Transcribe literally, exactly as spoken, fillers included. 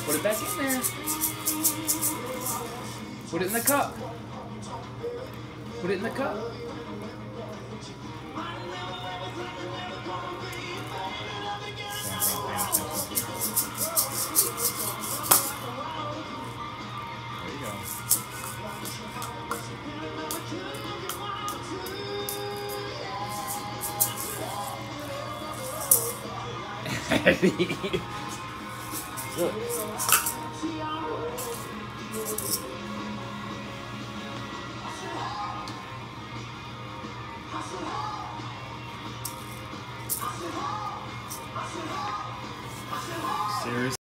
Put it back in there. Put it in the cup. Put it in the cup. There you go. Look. Seriously?